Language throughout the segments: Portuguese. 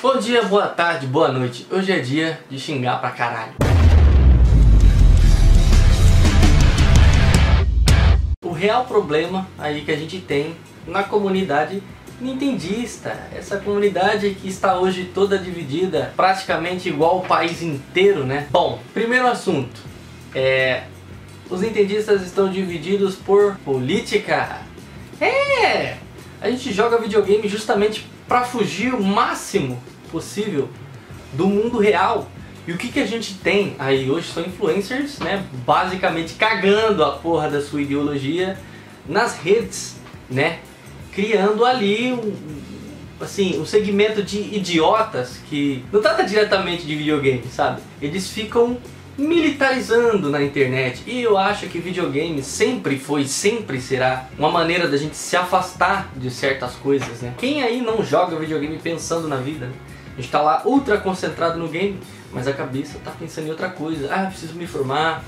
Bom dia, boa tarde, boa noite. Hoje é dia de xingar pra caralho. O real problema aí que a gente tem na comunidade nintendista, essa comunidade que está hoje toda dividida, praticamente igual o país inteiro, né? Bom, primeiro assunto, os nintendistas estão divididos por política. A gente joga videogame justamente para fugir o máximo possível do mundo real. E o que a gente tem aí hoje são influencers, né? Basicamente cagando a porra da sua ideologia nas redes, né? Criando ali um segmento de idiotas que não trata diretamente de videogame, sabe? Eles ficam militarizando na internet. E eu acho que videogame sempre foi, sempre será uma maneira da gente se afastar de certas coisas, né? Quem aí não joga videogame pensando na vida, né? A gente tá lá ultra concentrado no game, mas a cabeça tá pensando em outra coisa. Ah, preciso me formar,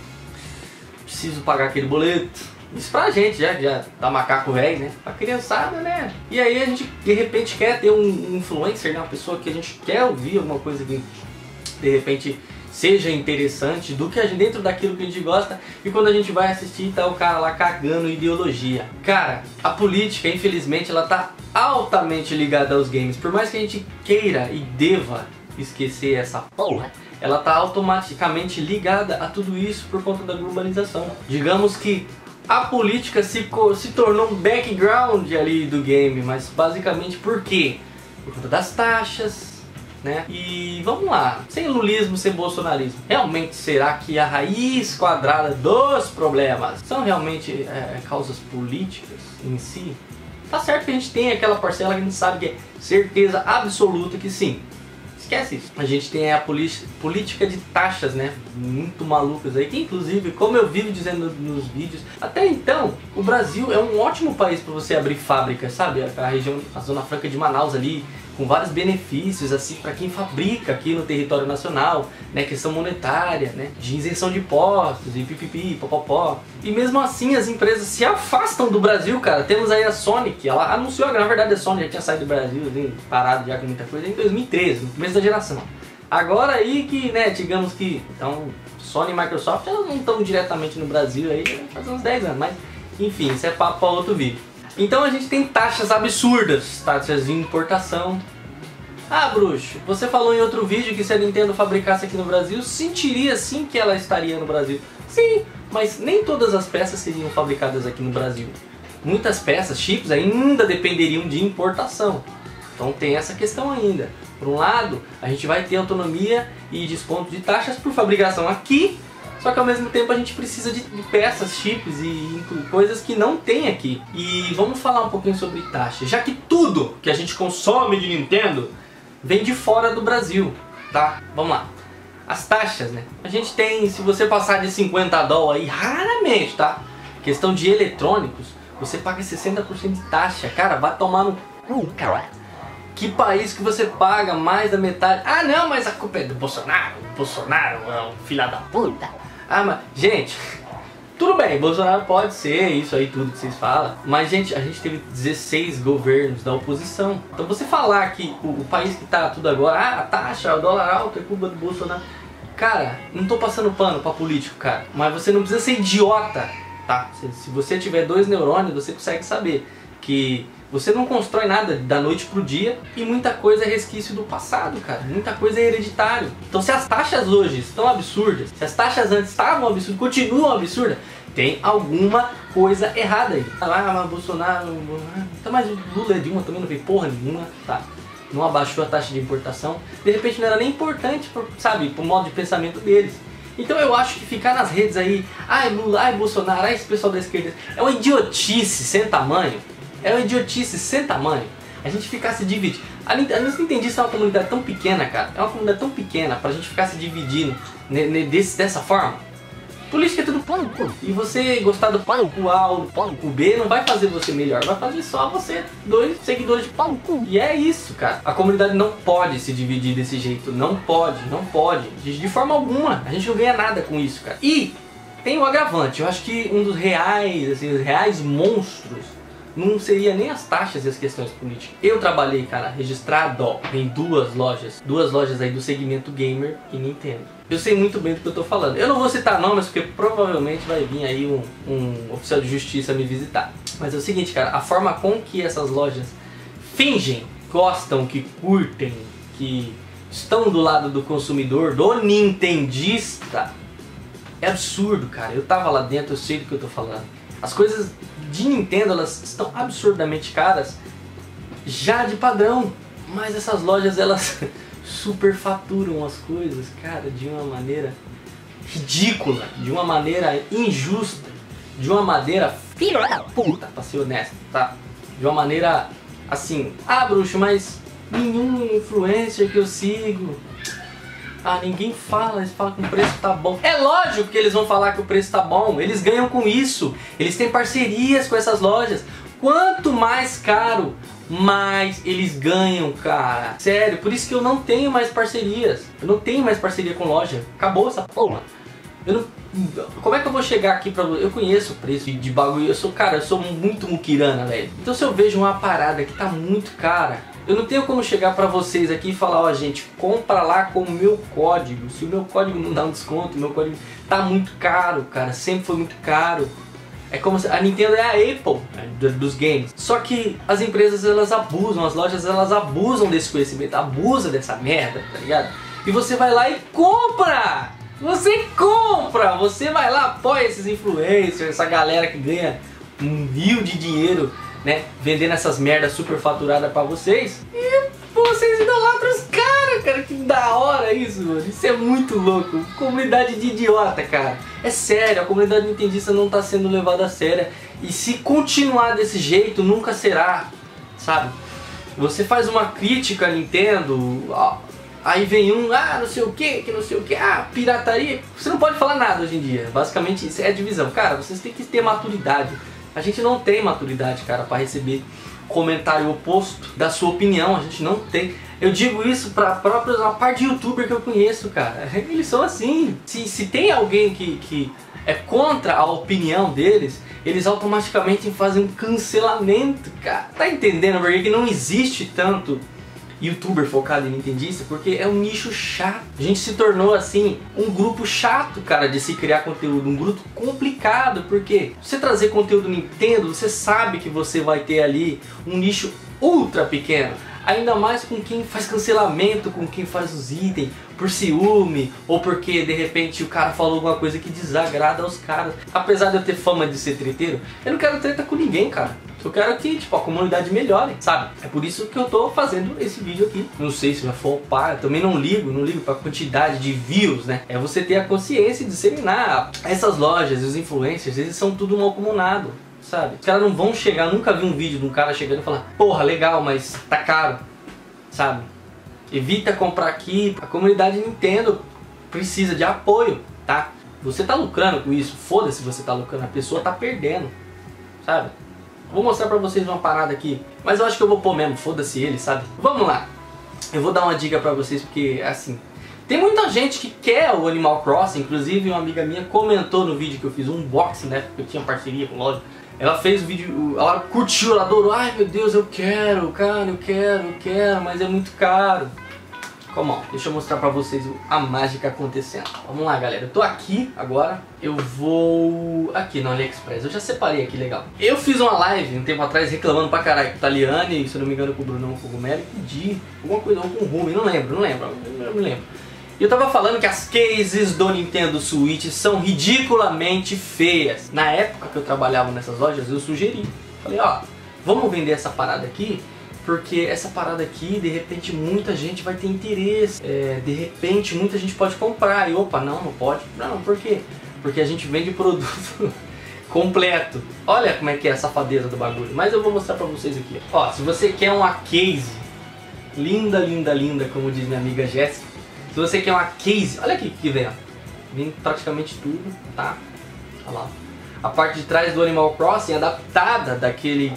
preciso pagar aquele boleto. Isso pra gente já tá macaco velho, né? Pra criançada, né? E aí a gente de repente quer ter um influencer, né? Uma pessoa que a gente quer ouvir alguma coisa que de repente seja interessante do que a gente, dentro daquilo que a gente gosta, e quando a gente vai assistir tá o cara lá cagando ideologia. Cara, a política, infelizmente, ela tá altamente ligada aos games. Por mais que a gente queira e deva esquecer essa porra, ela tá automaticamente ligada a tudo isso por conta da globalização. Digamos que a política se tornou um background ali do game, mas basicamente por quê? Por conta das taxas, né? E vamos lá, sem lulismo, sem bolsonarismo, realmente será que a raiz quadrada dos problemas são realmente causas políticas em si? Tá certo que a gente tem aquela parcela que a gente sabe que é certeza absoluta que sim. Esquece isso. A gente tem a política de taxas, né? Muito malucas aí, que inclusive, como eu vivo dizendo nos vídeos, até então, o Brasil é um ótimo país para você abrir fábrica, sabe? A região, a Zona Franca de Manaus ali, com vários benefícios assim para quem fabrica aqui no território nacional, né, questão monetária, né, de isenção de impostos e pipipi, popopó. E mesmo assim as empresas se afastam do Brasil, cara. Temos aí a Sony, que ela anunciou, na verdade a Sony já tinha saído do Brasil, assim, parado já com muita coisa, em 2013, no começo da geração. Agora aí que, né, digamos que, então, Sony e Microsoft, elas não estão diretamente no Brasil aí faz uns 10 anos, mas enfim, isso é papo para outro vídeo. Então a gente tem taxas absurdas, taxas de importação. Ah, bruxo, você falou em outro vídeo que se a Nintendo fabricasse aqui no Brasil, sentiria sim que ela estaria no Brasil. Sim, mas nem todas as peças seriam fabricadas aqui no Brasil. Muitas peças, chips, ainda dependeriam de importação. Então tem essa questão ainda. Por um lado, a gente vai ter autonomia e desconto de taxas por fabricação aqui, só que ao mesmo tempo a gente precisa de peças, chips e coisas que não tem aqui. E vamos falar um pouquinho sobre taxa, já que tudo que a gente consome de Nintendo vem de fora do Brasil, tá? Vamos lá. As taxas, né? A gente tem, se você passar de 50 dólares aí, raramente, tá? Questão de eletrônicos, você paga 60% de taxa. Cara, vai tomar no cu, cara. Que país que você paga mais da metade? Ah não, mas a culpa é do Bolsonaro. Bolsonaro é um filho da puta. Ah, mas, gente, tudo bem, Bolsonaro pode ser isso aí tudo que vocês falam, mas gente, a gente teve 16 governos da oposição. Então você falar que o país que tá tudo agora, a taxa, o dólar alto é culpa do Bolsonaro. Cara, não tô passando pano pra político, cara, mas você não precisa ser idiota, tá? Se você tiver 2 neurônios, você consegue saber que você não constrói nada da noite pro dia e muita coisa é resquício do passado, cara. Muita coisa é hereditário. Então se as taxas hoje estão absurdas, se as taxas antes estavam absurdas, continuam absurdas, tem alguma coisa errada aí. Ah, mas Bolsonaro... Então, mas o Lula e Dilma também não fez porra nenhuma, tá? Não abaixou a taxa de importação. De repente não era nem importante, sabe, pro modo de pensamento deles. Então eu acho que ficar nas redes aí, ai Lula, ai Bolsonaro, ai esse pessoal da esquerda, é uma idiotice sem tamanho. É uma idiotice sem tamanho. A gente ficar se dividindo. A Nintendista é uma comunidade tão pequena, cara. É uma comunidade tão pequena pra gente ficar se dividindo dessa forma. Política é tudo pau no cu. E você gostar do pau no cu A ou do pau no cu B não vai fazer você melhor. Vai fazer só você 2 seguidores de pau no cu. E é isso, cara. A comunidade não pode se dividir desse jeito. Não pode, não pode. De forma alguma. A gente não ganha nada com isso, cara. E tem o agravante. Eu acho que um dos reais, assim, os reais monstros não seria nem as taxas e as questões políticas. Eu trabalhei, cara, registrado em duas lojas aí do segmento gamer e Nintendo. Eu sei muito bem do que eu tô falando. Eu não vou citar nomes porque provavelmente vai vir aí um oficial de justiça me visitar. Mas é o seguinte, cara, a forma com que essas lojas fingem, gostam, que curtem, que estão do lado do consumidor, do nintendista, é absurdo, cara. Eu tava lá dentro, eu sei do que eu tô falando. As coisas de Nintendo, elas estão absurdamente caras já de padrão, mas essas lojas, elas superfaturam as coisas, cara, de uma maneira ridícula, de uma maneira injusta, de uma maneira filho da puta, pra ser honesto, tá? De uma maneira assim, bruxo, mas nenhum influencer que eu sigo, ninguém fala, eles falam que o preço tá bom. É lógico que eles vão falar que o preço tá bom, eles ganham com isso, eles têm parcerias com essas lojas. Quanto mais caro, mais eles ganham, cara. Sério, por isso que eu não tenho mais parcerias. Eu não tenho mais parceria com loja. Acabou essa porra. Como é que eu vou chegar aqui pra você? Eu conheço o preço de bagulho. Eu sou muito muquirana, velho. Então se eu vejo uma parada que tá muito cara, eu não tenho como chegar pra vocês aqui e falar, gente, compra lá com o meu código. Se o meu código não dá um desconto, o meu código tá muito caro, cara. Sempre foi muito caro. É como se a Nintendo é a Apple, né, dos games. Só que as empresas, elas abusam, as lojas, elas abusam desse conhecimento, abusam dessa merda, tá ligado? E você vai lá e compra! Você compra! Você vai lá, apoia esses influencers, essa galera que ganha um rio de dinheiro, né, vendendo essas merdas super faturadas pra vocês. E vocês idolatram os caras, cara, que da hora isso, mano. Isso é muito louco. Comunidade de idiota, cara. É sério, a comunidade nintendista não tá sendo levada a sério. E se continuar desse jeito, nunca será, sabe? Você faz uma crítica à Nintendo, aí vem não sei o que não sei o que, pirataria. Você não pode falar nada hoje em dia. Basicamente isso é a divisão. Cara, vocês têm que ter maturidade. A gente não tem maturidade, cara, pra receber comentário oposto da sua opinião. A gente não tem. Eu digo isso pra uma parte de youtuber que eu conheço, cara. Eles são assim. Se tem alguém que é contra a opinião deles, eles automaticamente fazem um cancelamento, cara. Tá entendendo por que não existe tanto youtuber focado em nintendista? Porque é um nicho chato. A gente se tornou assim um grupo chato, cara, de se criar conteúdo, um grupo complicado, porque você trazer conteúdo Nintendo, você sabe que você vai ter ali um nicho ultra pequeno. Ainda mais com quem faz cancelamento, com quem faz os itens por ciúme, ou porque de repente o cara falou alguma coisa que desagrada aos caras. Apesar de eu ter fama de ser treteiro, eu não quero treta com ninguém, cara. Eu quero que a comunidade melhore, sabe? É por isso que eu tô fazendo esse vídeo aqui. Não sei se vai flopar, também não ligo pra quantidade de views, né? É você ter a consciência de disseminar. Essas lojas, os influencers, eles são tudo malcomunado, sabe? Os caras não vão chegar, nunca vi um vídeo de um cara chegando e falar, porra, legal, mas tá caro, sabe? Evita comprar aqui. A comunidade Nintendo precisa de apoio, tá? Você tá lucrando com isso, foda-se se você tá lucrando, a pessoa tá perdendo, sabe? Vou mostrar pra vocês uma parada aqui, mas eu acho que eu vou pôr mesmo, foda-se ele, sabe? Vamos lá, eu vou dar uma dica pra vocês, porque assim, tem muita gente que quer o Animal Crossing. Inclusive uma amiga minha comentou no vídeo que eu fiz um unboxing, né, porque eu tinha parceria com loja. Ela fez o vídeo, ela curtiu, ela adorou. Ai meu Deus, eu quero, cara, eu quero, mas é muito caro. Como, deixa eu mostrar pra vocês a mágica acontecendo. Vamos lá, galera, eu tô aqui agora. Eu vou aqui no AliExpress. Eu já separei aqui, legal. Eu fiz uma live um tempo atrás reclamando pra caralho com o Taliani, se eu não me engano com o Brunão Cogumelo, e pedi alguma coisa, ou com o Rumi, não me lembro. E eu tava falando que as cases do Nintendo Switch são ridiculamente feias. Na época que eu trabalhava nessas lojas, eu sugeri. Falei, vamos vender essa parada aqui, porque essa parada aqui, de repente, muita gente vai ter interesse. De repente, muita gente pode comprar. E opa, não pode. Não, por quê? Porque a gente vende produto completo. Olha como é que é a safadeza do bagulho. Mas eu vou mostrar pra vocês aqui. Ó, se você quer uma case linda, linda, linda, como diz minha amiga Jéssica. Se você quer uma case, olha aqui que vem, ó. Vem praticamente tudo, tá? Olha lá. A parte de trás do Animal Crossing adaptada daquele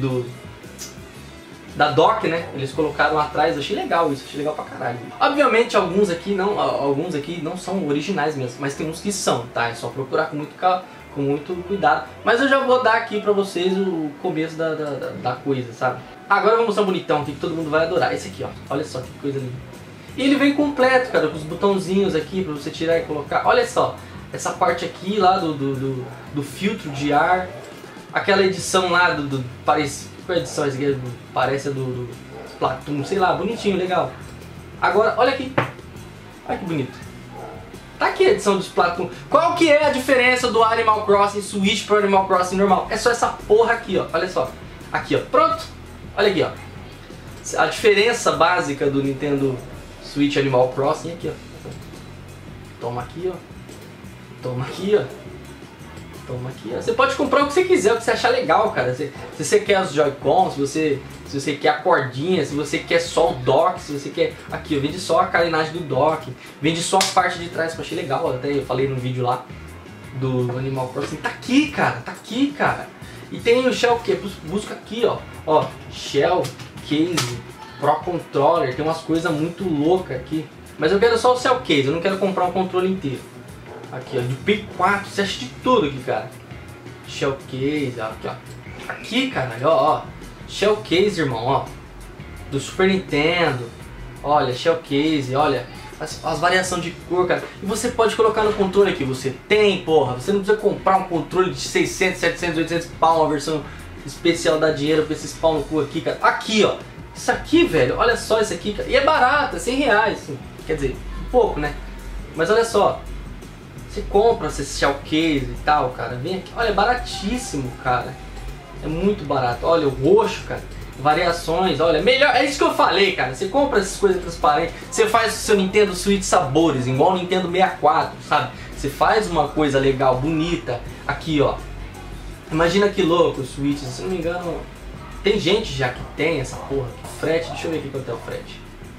da dock, né? Eles colocaram atrás, achei legal isso, achei legal pra caralho. Obviamente alguns aqui não são originais mesmo, mas tem uns que são, tá? É só procurar com com muito cuidado. Mas eu já vou dar aqui pra vocês o começo da coisa, sabe? Agora eu vou mostrar um bonitão aqui que todo mundo vai adorar. Esse aqui, ó. Olha só que coisa linda. E ele vem completo, cara, com os botãozinhos aqui pra você tirar e colocar. Olha só, essa parte aqui lá do filtro de ar. Aquela edição lá parece... Qual edição essa aqui? Parece a do Splatoon, sei lá, bonitinho, legal. Agora, olha aqui. Olha que bonito. Tá aqui a edição do Splatoon. Qual que é a diferença do Animal Crossing Switch pro Animal Crossing normal? É só essa porra aqui, ó. Olha só. Aqui, ó. Pronto. Olha aqui, ó. A diferença básica do Nintendo Switch Animal Crossing aqui, ó. Toma aqui, ó. Toma aqui, ó. Toma aqui, ó. Você pode comprar o que você quiser, o que você achar legal, cara. Se você quer os Joy-Cons, se você quer a cordinha, se você quer só o dock, se você quer... Aqui, ó, vende só a carenagem do dock, vende só a parte de trás, que eu achei legal, até eu falei no vídeo lá do Animal Crossing. Tá aqui, cara, tá aqui, cara. E tem o Shell que busca aqui, ó. Ó, Shell, Case, Pro Controller, tem umas coisas muito loucas aqui. Mas eu quero só o Shell Case, eu não quero comprar um controle inteiro. Aqui, ó, de Play 4, você acha de tudo aqui, cara. Shell Case, ó, aqui, ó. Aqui, caralho, ó, ó. Shell Case, irmão, ó. Do Super Nintendo. Olha, Shell Case, olha. As variações de cor, cara. E você pode colocar no controle aqui. Você tem, porra. Você não precisa comprar um controle de 600, 700, 800 pau. Uma versão especial, dá dinheiro pra esses pau no cu aqui, cara. Aqui, ó. Isso aqui, velho. Olha só isso aqui, cara. E é barato, é 100 reais. Assim. Quer dizer, um pouco, né? Mas olha só. Você compra esse Shell Case e tal, cara. Vem aqui. Olha, é baratíssimo, cara. É muito barato. Olha, o roxo, cara. Variações, olha, melhor, é isso que eu falei, cara. Você compra essas coisas transparentes, você faz o seu Nintendo Switch sabores, igual o Nintendo 64, sabe? Você faz uma coisa legal, bonita, aqui, ó. Imagina que louco o Switch, se não me engano, tem gente já que tem essa porra. Frete, deixa eu ver aqui quanto é o frete.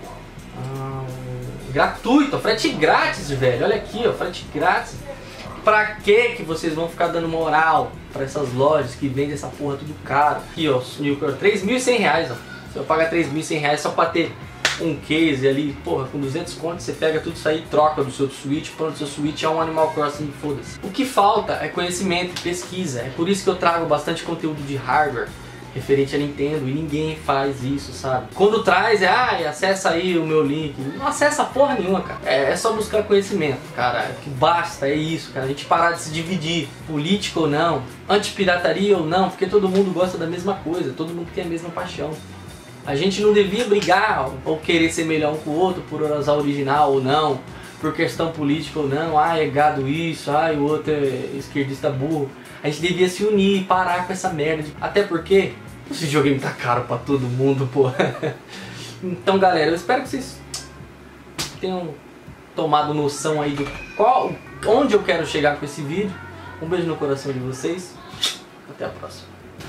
Gratuito, frete grátis, velho. Olha aqui, ó, frete grátis. Pra que vocês vão ficar dando moral pra essas lojas que vendem essa porra tudo caro? Aqui, ó, R$3.100, ó. Você vai pagar R$3.100 só pra ter um case ali, porra, com 200 contos, você pega tudo isso aí, troca do seu Switch, pronto, seu Switch é um Animal Crossing, foda-se. O que falta é conhecimento e pesquisa, é por isso que eu trago bastante conteúdo de hardware referente a Nintendo, e ninguém faz isso, sabe? Quando traz, acessa aí o meu link. Não acessa porra nenhuma, cara. É só buscar conhecimento, cara. Que basta, é isso, cara. A gente parar de se dividir, político ou não, anti-pirataria ou não, porque todo mundo gosta da mesma coisa, todo mundo tem a mesma paixão. A gente não devia brigar ou querer ser melhor um com o outro por usar original ou não, por questão política ou não, é gado isso, o outro é esquerdista burro. A gente devia se unir e parar com essa merda. Até porque esse videogame tá caro pra todo mundo, pô. Então, galera, eu espero que vocês tenham tomado noção aí de onde eu quero chegar com esse vídeo. Um beijo no coração de vocês. Até a próxima.